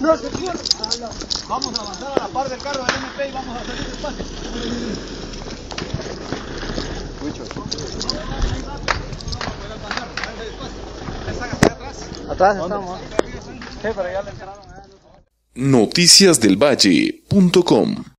Vamos a avanzar a la par del carro del MP y vamos a salir despacio. Atrás estamos. Sí, pero ya le entraron. Noticiasdelvalle.com